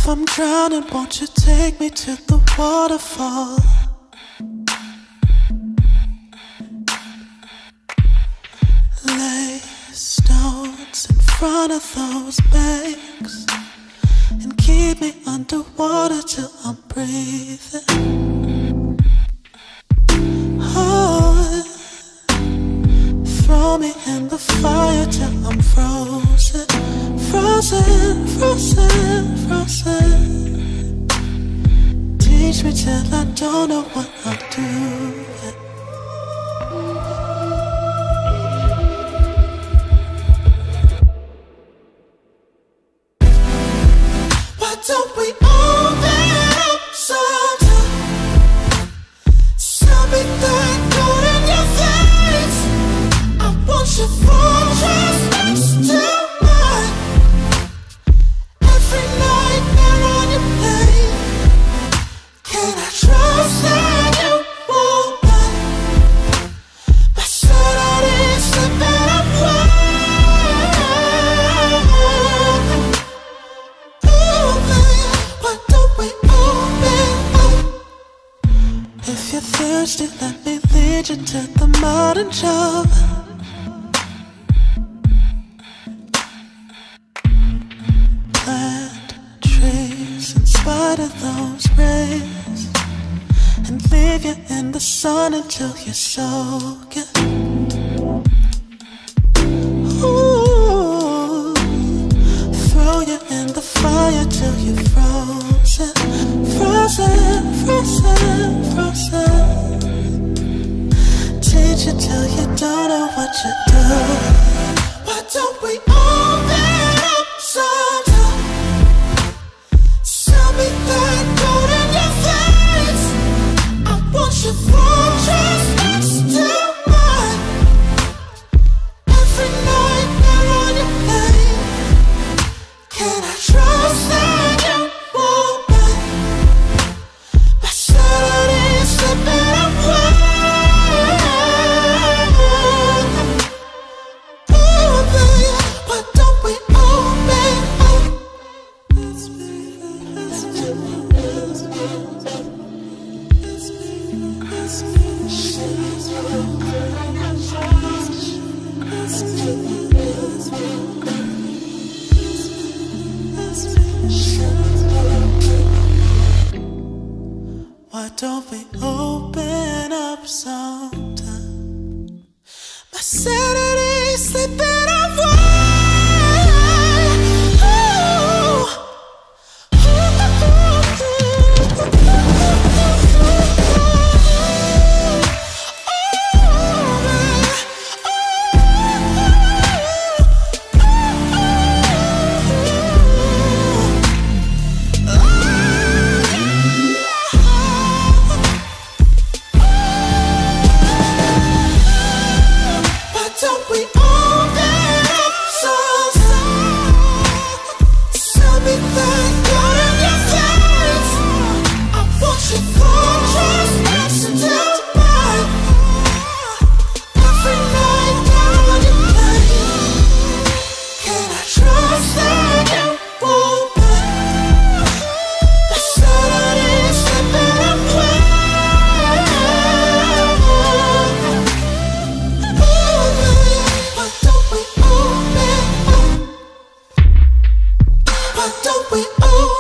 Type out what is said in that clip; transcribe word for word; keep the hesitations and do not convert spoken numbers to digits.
If I'm drowning, won't you take me to the waterfall? Lay stones in front of those banks and keep me underwater till I'm breathing. Oh, throw me in the fire till I'm frozen. Frozen, frozen, frozen. Teach me till I don't know what I'm doing. Why don't we open up sometime? Tell me that gold in your face. I want your fortress next to mine. Every night they're on your plate. Can I trust that you won't mind? My sanity slipping away. Why don't we open up? If you're thirsty, let me lead you to the modern job. Plant trees in spite of those rays and leave you in the sun until you're soaking. Ooh, throw you in the fire till you're frozen. Frozen, frozen, frozen. Teach you till you don't know what you do. Why don't we open up sometime? Tell me that gold in your face. I want your fortress next to mine. Every night they're on your plate. Can I trust that you won't mind? My sanity is slipping away. Oh, baby, why don't we open up? Let's be, let's be, let's be, let's be, let's be, why don't we open up sometime? My sanity's slipping away. Why don't we open